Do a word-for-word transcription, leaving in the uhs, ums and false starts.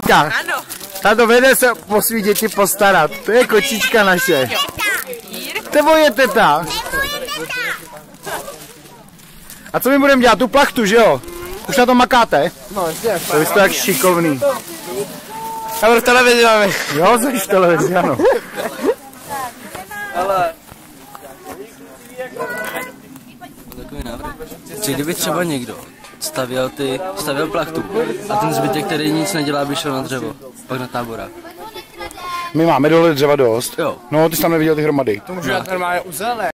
kočička. Ano. Tato vede se po svý děti postarat. To je kočička naše. Tebo je teta. A co my budeme dělat? Tu plachtu, že jo? Už na to makáte? No, ještě. To jste tak šikovný. A v televizi máme. Jo, jsi v televizi, ano. Ale... Takový návrh. Že kdyby třeba někdo stavěl ty, stavěl plachtu a ten zbytek, který nic nedělá, by šel na dřevo, pak na táborák. My máme dole dřeva dost. Jo. No, ty jsi tam neviděl ty hromady. To můžu dát normálně u zelené.